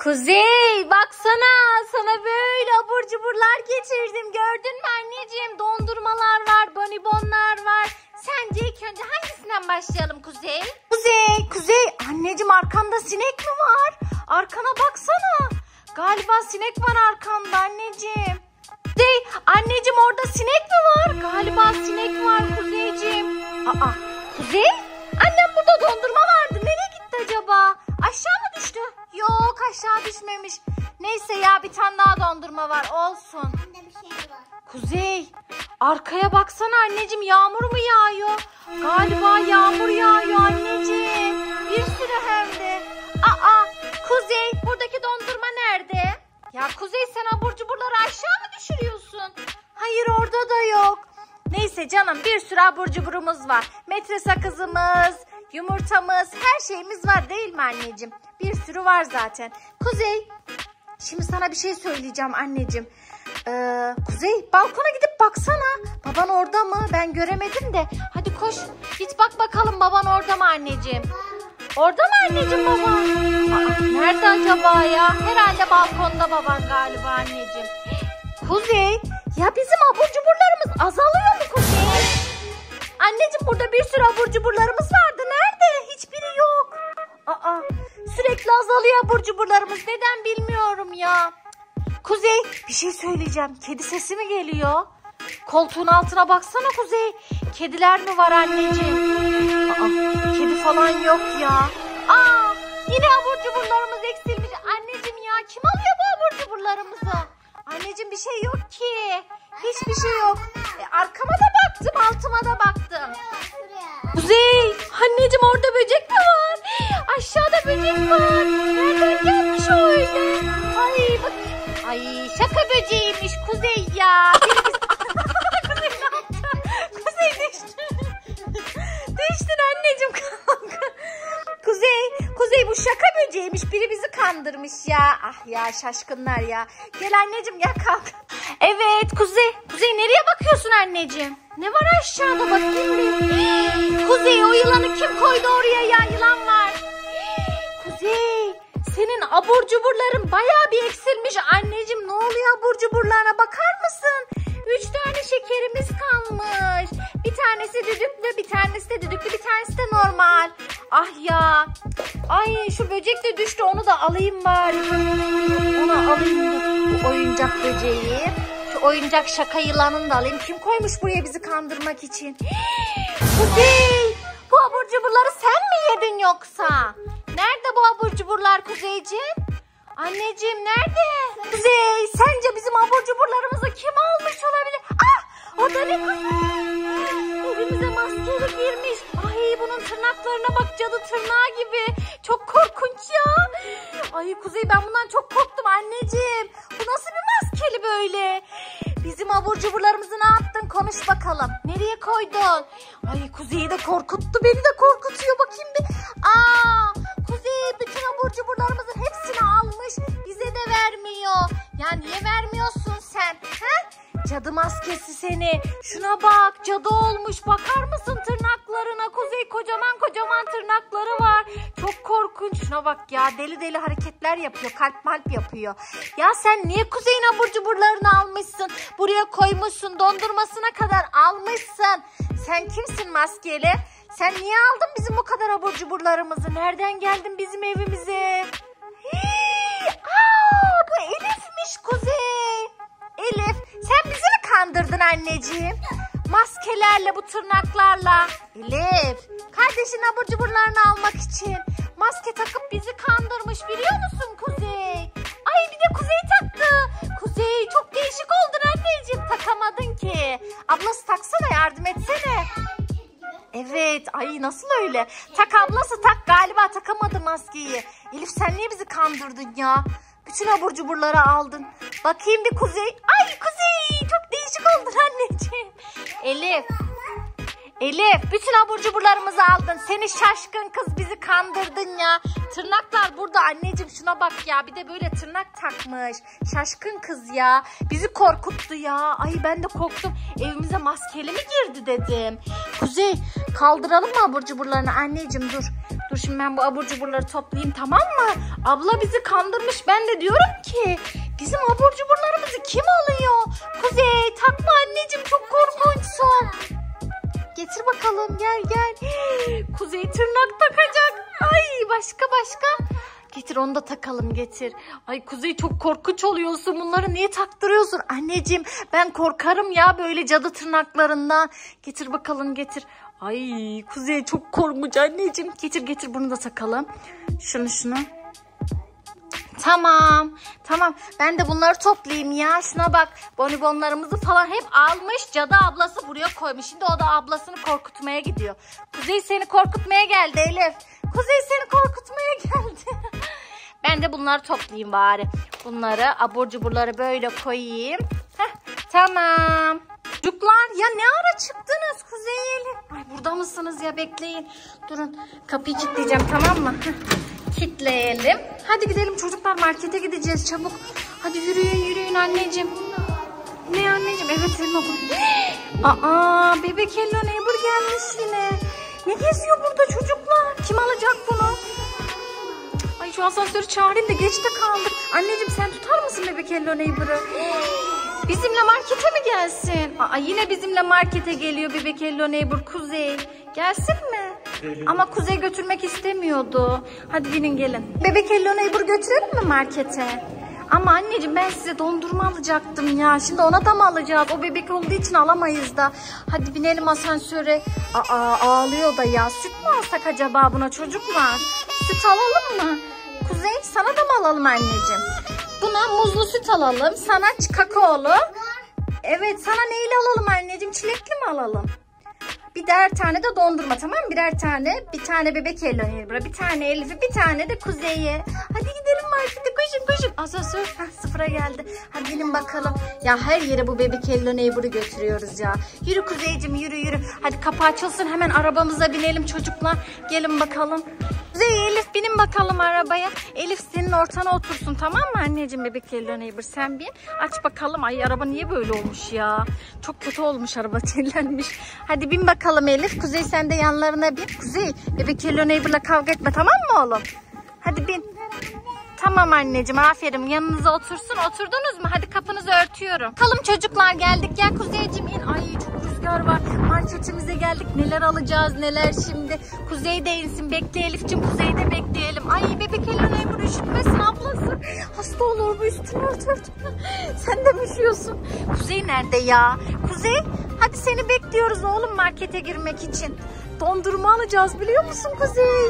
Kuzey baksana, sana böyle abur cuburlar getirdim. Gördün mü anneciğim? Dondurmalar var, bonibonlar var. Sence ilk önce hangisinden başlayalım Kuzey? Kuzey. Anneciğim arkanda sinek mi var? Arkana baksana. Galiba sinek var arkanda anneciğim. Kuzey, anneciğim orada sinek mi var? Galiba sinek var Kuzeyciğim. Kuzey, annem burada dondurma vardı. Nereye gitti acaba? Aşağı mı düştü? Yok, aşağı düşmemiş. Neyse ya, bir tane daha dondurma var, olsun. Bende bir şey var. Kuzey, arkaya baksana anneciğim, yağmur mu yağıyor? Galiba yağmur yağıyor anneciğim. Bir sürü hem de. Kuzey, buradaki dondurma nerede? Ya Kuzey, sen abur cuburları aşağı mı düşürüyorsun? Hayır, orada da yok. Neyse canım, bir sürü abur cuburumuz var. Metre sakızımız, yumurtamız, her şeyimiz var değil mi anneciğim? Bir sürü var zaten. Kuzey, şimdi sana bir şey söyleyeceğim anneciğim. Kuzey, balkona gidip baksana. Baban orada mı? Ben göremedim de. Hadi koş, git bak bakalım, baban orada mı anneciğim? Orada mı anneciğim baban? Nerede acaba ya? Herhalde balkonda baban galiba anneciğim. Kuzey, ya bizim abur cuburlarımız azalıyor mu Kuzey? Anneciğim, burada bir sürü abur cuburlarımız vardı. Nerede? Hiçbiri yok. Sürekli azalıyor abur cuburlarımız. Neden bilmiyorum ya. Kuzey, bir şey söyleyeceğim. Kedi sesi mi geliyor? Koltuğun altına baksana Kuzey. Kediler mi var anneciğim? Kedi falan yok ya. Yine abur cuburlarımız eksilmiş. Anneciğim ya, kim alıyor bu abur cuburlarımızı? Anneciğim, bir şey yok ki. Hiçbir şey yok. Arkama da baktım, altıma da baktım. Kuzey, anneciğim orada böcek mi var? Aşağıda böcek var. Nereden gelmiş o öyle? Bak. Şaka böceğiymiş Kuzey ya. Kuzey ne yaptı? Kuzey düştü. Düştün anneciğim, kalk. Kuzey bu şaka böceğiymiş. Biri bizi kandırmış ya. Ya şaşkınlar ya. Gel anneciğim, gel kalk. Evet Kuzey nereye bakıyorsun anneciğim? Ne var aşağıda, bakayım bir. Kuzey, o yılanı kim koydu oraya ya? Yılan var. Kuzey, senin abur cuburların bayağı bir eksilmiş anneciğim. Ne oluyor abur cuburlarına, bakar mısın? 3 tane şekerimiz kalmış. Bir tanesi düdüklü, bir tanesi de düdüklü, bir tanesi de normal. Ya. Şu böcek de düştü, onu da alayım bari. Onu alayım, bu oyuncak böceği. Şu oyuncak şaka yılanını da alayım. Kim koymuş buraya bizi kandırmak için? Kuzey, bu abur cuburları sen mi yedin yoksa? Nerede bu abur cuburlar Kuzeyciğim? Anneciğim nerede? Kuzey, sence bizim abur cuburlarımızı kim almış olabilir? O da ne Kuzey? Evimize maskeli girmiş. Bunun tırnaklarına bak, cadı tırnağı gibi. Çok korkunç ya. Kuzey, ben bundan çok korktum anneciğim. Bu nasıl bir maskeli böyle? Bizim abur cuburlarımızı ne yaptın? Konuş bakalım. Nereye koydun? Kuzey'i de korkuttu, beni de korkutuyor. Bakayım bir. Kuzey bütün abur cuburlarımızın hepsini almış. Bize de vermiyor. Ya niye vermiyorsun sen? Cadı maskesi seni. Şuna bak, cadı olmuş. Bakar mısın tırnaklarına? Kuzey, kocaman tırnakları var. Çok korkunç. Şuna bak ya, deli hareketler yapıyor. Kalp malp yapıyor. Ya sen niye Kuzey'in abur cuburlarını almışsın? Buraya koymuşsun. Dondurmasına kadar almışsın. Sen kimsin maskeli? Sen niye aldın bizim bu kadar abur cuburlarımızı? Nereden geldin bizim evimize? Bu Elif'miş Kuzey. Elif, sen bizi mi kandırdın anneciğim? Maskelerle, bu tırnaklarla. Elif, kardeşin abur cuburlarını almak için maske takıp bizi kandırmış, biliyor musun Kuzey? Bir de Kuzey taktı. Kuzey, çok değişik oldun anneciğim. Takamadın ki. Ablası taksana, yardım etsene. Evet, nasıl öyle? Tak ablası, tak. Galiba takamadı maskeyi. Elif, sen niye bizi kandırdın ya? Bütün abur cuburları aldın. Bakayım bir Kuzey. Kuzey, çok değişik oldun anneciğim. Elif, bütün abur cuburlarımızı aldın. Seni şaşkın kız, bizi kandırdın ya. Tırnaklar burada anneciğim, şuna bak ya. Bir de böyle tırnak takmış. Şaşkın kız ya. Bizi korkuttu ya. Ben de korktum. Evimize maskeli mi girdi dedim. Kuzey, kaldıralım mı abur cuburlarını anneciğim? Dur Dur şimdi ben bu abur cuburları toplayayım, tamam mı? Abla bizi kandırmış. Ben de diyorum ki bizim abur cuburlarımızı kim alıyor? Kuzey takma anneciğim, çok korkunçsun. Getir bakalım, gel gel. Kuzey tırnak takacak. Ay başka. Getir onu da takalım, getir. Ay Kuzey çok korkunç oluyorsun. Bunları niye taktırıyorsun? Anneciğim ben korkarım ya böyle cadı tırnaklarından. Getir bakalım, getir. Ay Kuzey çok korkunç anneciğim. Getir bunu da takalım. Şunu. Tamam. Ben de bunları toplayayım ya. Şuna bak. Bonibonlarımızı falan hep almış. Cadı ablası buraya koymuş. Şimdi o da ablasını korkutmaya gidiyor. Kuzey seni korkutmaya geldi Elif. Kuzey seni korkutmaya geldi. Ben de bunları toplayayım bari. Bunları, abur cuburları böyle koyayım. Heh, tamam. Çocuklar ya ne ara çıktınız Kuzey Elif? Ay burada mısınız ya, bekleyin. Durun kapıyı kilitleyeceğim, tamam mı? Kilitleyelim. Hadi gidelim çocuklar, markete gideceğiz çabuk. Hadi yürüyün anneciğim. Ne anneciğim? Evet senin okulun. Bebek Hello Neighbor gelmiş yine. Ne geziyor burada çocuklar? Kim alacak bunu? Ay şu asansörü çağırayım da geç de kaldık. Anneciğim sen tutar mısın Bebek Hello Neighbor'ı? Bizimle markete mi gelsin? Yine bizimle markete geliyor Bebek Hello Neighbor. Kuzey gelsin mi? Ama Kuzey götürmek istemiyordu. Hadi binin gelin. Bebek Hello Neighbor götürelim mi markete? Ama anneciğim ben size dondurma alacaktım ya. Şimdi ona da mı alacağız? O bebek olduğu için alamayız da. Hadi binelim asansöre. Ağlıyor da ya. Süt mü alsak acaba buna çocuklar? Süt alalım mı? Kuzey sana da mı alalım anneciğim? Buna muzlu süt alalım. Sana kakaolu. Evet sana neyle alalım anneciğim? Çilekli mi alalım? Birer tane de dondurma, tamam mı? Birer tane. Bir tane Bebek Hello Neighbor'a, bir tane Elif'e, bir tane de Kuzey'e. Hadi gidelim markete, koşun. Asansör sıfıra geldi. Hadi gelin bakalım. Ya her yere bu Bebek Hello Neighbor'ı götürüyoruz ya. Yürü Kuzey'cim yürü. Hadi kapı açılsın, hemen arabamıza binelim çocuklar. Gelin bakalım. Kuzey, Elif binin bakalım arabaya. Elif senin ortana otursun, tamam mı anneciğim? Bebek Hello Neighbor sen bin. Aç bakalım. Ay araba niye böyle olmuş ya? Çok kötü olmuş araba, kirlenmiş. Hadi bin bakalım Elif. Kuzey sen de yanlarına bin. Kuzey Bebek Hello Neighbor'la kavga etme, tamam mı oğlum? Hadi bin. Tamam anneciğim aferin, yanınıza otursun. Oturdunuz mu? Hadi kapınızı örtüyorum. Bakalım çocuklar geldik. Gel Kuzeyciğim in. Ay çok rüzgar var. Marketimize geldik. Neler alacağız neler şimdi. Kuzey de insin. Bekle Elif'ciğim, Kuzey'de bekleyelim. Ay Bebek Hello Neighbor üşütmesin ablası. Hasta olur bu, üstünü ört. Sen de mi üşüyorsun? Kuzey nerede ya? Kuzey hadi seni bekliyoruz oğlum markete girmek için. Dondurma alacağız biliyor musun Kuzey?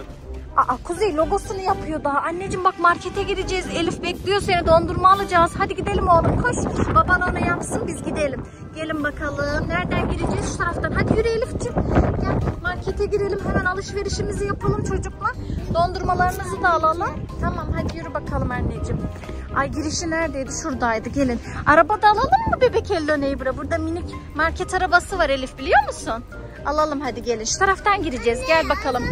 Kuzey logosunu yapıyor daha. Anneciğim bak markete gireceğiz. Elif bekliyor seni, dondurma alacağız. Hadi gidelim oğlum koş. Baban onu yapsın biz gidelim. Gelin bakalım. Nereden gireceğiz? Şu taraftan. Hadi yürü Elif'ciğim. Gel markete girelim. Hemen alışverişimizi yapalım çocuklar. Dondurmalarınızı da alalım. Tamam hadi yürü bakalım anneciğim. Ay girişi neredeydi? Şuradaydı. Gelin. Arabada alalım mı Bebek Hello Neighbor'a? Burada minik market arabası var Elif, biliyor musun? Alalım hadi gelin. Şu taraftan gireceğiz. Gel bakalım.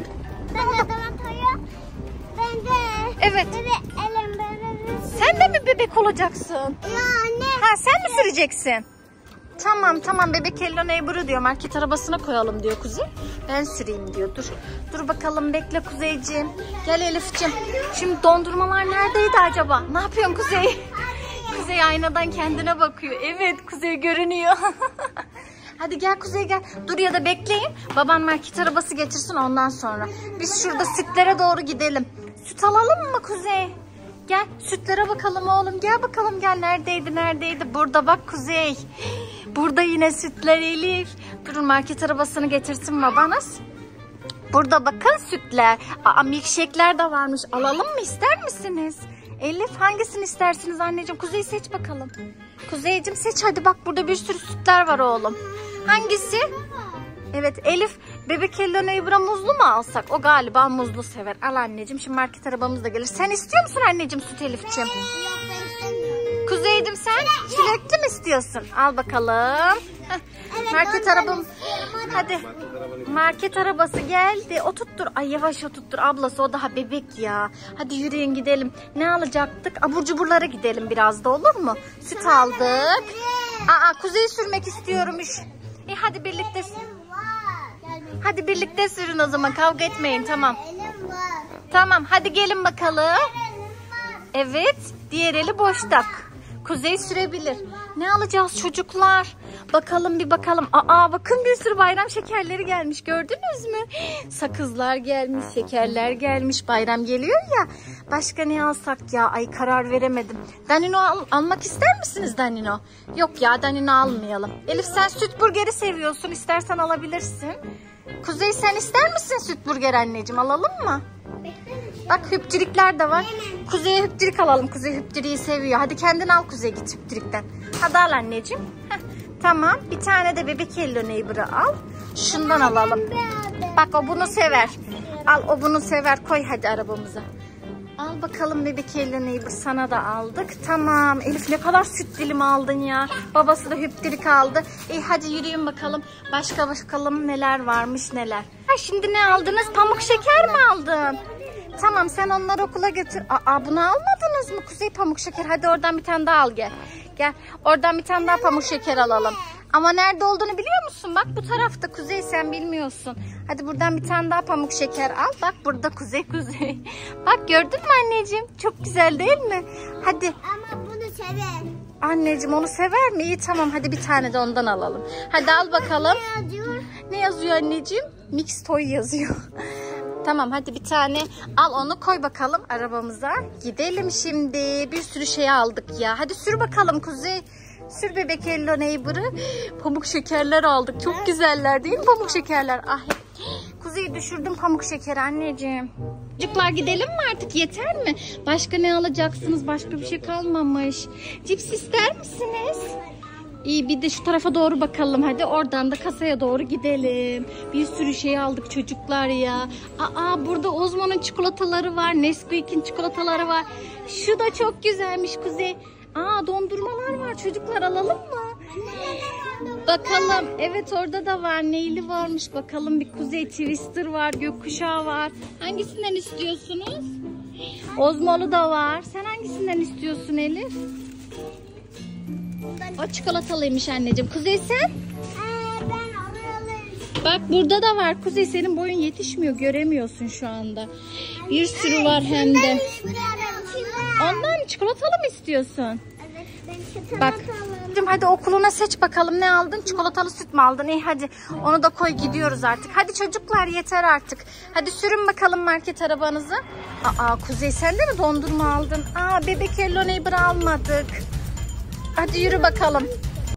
Ben de. Evet. Sen de mi bebek olacaksın? Ya anne. Sen mi süreceksin? Tamam Bebek Hello Neighbor'u diyor. Market arabasına koyalım diyor Kuzey. Ben süreyim diyor. Dur bakalım bekle Kuzeyciğim. Gel Elif'ciğim. Şimdi dondurmalar neredeydi acaba? Ne yapıyorsun Kuzey? Kuzey aynadan kendine bakıyor. Evet Kuzey görünüyor. Hadi gel Kuzey gel. Dur ya da bekleyin. Baban market arabası getirsin ondan sonra. Biz şurada sütlere doğru gidelim. Süt alalım mı Kuzey? Gel sütlere bakalım oğlum. Gel bakalım gel. Neredeydi? Burada bak Kuzey. Burada yine sütler Elif. Durun market arabasını getirsin babanız. Burada bakın sütler. Milkshake'ler de varmış. Alalım mı, ister misiniz? Elif hangisini istersiniz anneciğim? Kuzey seç bakalım. Kuzeyciğim seç hadi, bak burada bir sürü sütler var oğlum. Hangisi? Evet Elif Bebek Hello Neighbor'a muzlu mu alsak? O galiba muzlu sever. Al anneciğim, şimdi market arabamız da gelir. Sen istiyor musun anneciğim süt Elif'ciğim? Yok ben istemiyorum. Kuzeyciğim sen çilekli mi istiyorsun? Al bakalım. Evet, market arabam. Hadi. Market arabası geldi. Oturttur. Ay yavaş oturttur. Ablası o daha bebek ya. Hadi yürüyün gidelim. Ne alacaktık? Abur cuburlara gidelim biraz da, olur mu? Süt aldık. Kuzey sürmek istiyormuş. Hadi birlikte. Hadi birlikte sürün o zaman, kavga etmeyin, tamam. Elim var. Tamam hadi gelin bakalım. Elim var. Evet, diğer eli boşta. Kuzey sürebilir. Ne alacağız çocuklar? Bakalım bir bakalım. Aa bakın, bir sürü bayram şekerleri gelmiş, gördünüz mü? Sakızlar gelmiş, şekerler gelmiş. Bayram geliyor ya. Başka ne alsak ya? Ay karar veremedim. Danino almak ister misiniz Danino? Yok ya, Danino almayalım. Elif sen süt burgeri seviyorsun, istersen alabilirsin. Kuzey sen ister misin süt burger anneciğim, alalım mı? Bak hüptürikler de var. Kuzey'e hüptürik alalım. Kuzey hüptüriği seviyor. Hadi kendin al Kuzey, git hüptürikten. Hadi al anneciğim. Heh, tamam. Bir tane de bebek Hello Neighbor'ı al. Şundan alalım. Bak o bunu sever. Al, o bunu sever. Koy hadi arabamıza. Al bakalım bebek Hello Neighbor, sana da aldık. Tamam. Elif ne kadar süt dilimi aldın ya. Babası da hüptürik aldı. Hadi yürüyün bakalım. Başka bakalım neler varmış neler. Ha, şimdi ne aldınız? Pamuk şeker mi aldın? Tamam sen onları okula götür. Aa bunu almadınız mı? Kuzey pamuk şeker. Hadi oradan bir tane daha al gel. Gel oradan bir tane daha pamuk şeker alalım. Ama nerede olduğunu biliyor musun? Bak bu tarafta Kuzey, sen bilmiyorsun. Hadi buradan bir tane daha pamuk şeker al. Bak burada Kuzey. Bak gördün mü anneciğim? Çok güzel değil mi? Hadi. Ama bunu sever. Anneciğim onu sever mi? İyi tamam hadi bir tane de ondan alalım. Hadi al bakalım. Ne yazıyor? Ne yazıyor anneciğim? Mix toy yazıyor. Tamam hadi bir tane al, onu koy bakalım arabamıza. Gidelim şimdi. Bir sürü şey aldık ya. Hadi sür bakalım Kuzey. Sür bebek Hello Neighbor'ı. Pamuk şekerler aldık. Çok güzeller değil mi pamuk şekerler? Ah, Kuzey'i düşürdüm pamuk şekeri anneciğim. Çocuklar gidelim mi artık, yeter mi? Başka ne alacaksınız? Başka bir şey kalmamış. Cips ister misiniz? İyi bir de şu tarafa doğru bakalım hadi, oradan da kasaya doğru gidelim. Bir sürü şey aldık çocuklar ya. Aa burada Ozmo'nun çikolataları var, Nesquik'in çikolataları var. Şu da çok güzelmiş Kuzey. Aa dondurmalar var çocuklar, alalım mı? Bakalım, evet orada da var, neyli varmış bakalım. Bir Kuzey Twister var, gökkuşağı var. Hangisinden istiyorsunuz? Ozmo'lu da var. Sen hangisinden istiyorsun Elif? O çikolatalıymış anneciğim. Kuzey sen? Ben arayalım. Bak burada da var. Kuzey senin boyun yetişmiyor. Göremiyorsun şu anda. Bir sürü var hem de. Ondan çikolatalı mı istiyorsun? Evet ben çikolata Bak. alalım. Hadi okuluna seç bakalım, ne aldın? Çikolatalı süt mü aldın? İyi hadi onu da koy, gidiyoruz artık. Hadi çocuklar yeter artık. Hadi sürün bakalım market arabanızı. Aa Kuzey sen de mi dondurma aldın? Aa bebek Hello Neighbor almadık. Hadi yürü bakalım.